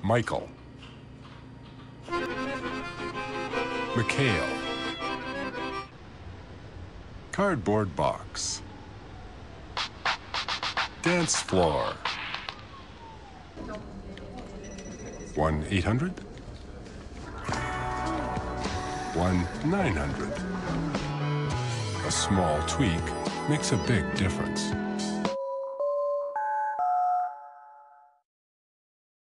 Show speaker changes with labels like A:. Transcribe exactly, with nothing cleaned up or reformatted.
A: Michael. Mikhail. Cardboard box. Dance floor. one eight hundred. one nine hundred. A small tweak makes a big difference.